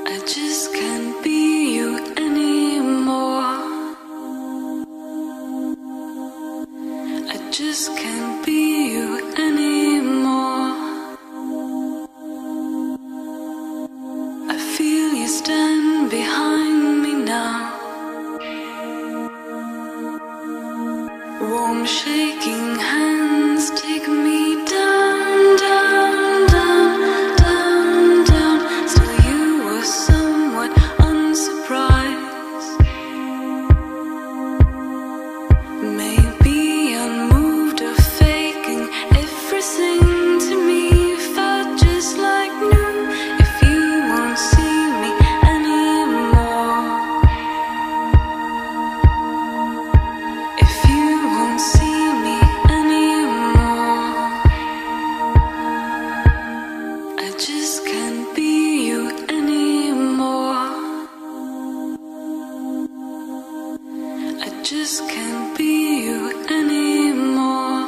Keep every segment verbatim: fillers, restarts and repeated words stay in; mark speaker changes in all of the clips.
Speaker 1: I just can't be you anymore. I just can't be you anymore. I feel you stand behind me now. Warm shaking hands take me down, down, down, down, down. Still you were somewhat unsurprised. Maybe unmoved or faking everything to me felt just like new. If you won't see me anymore, if you won't see me anymore, I just can't be you anymore. I just can't be you anymore.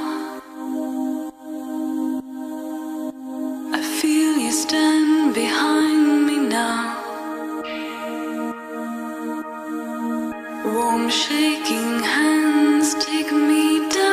Speaker 1: I feel you stand behind me now. Warm shaking hands take me down.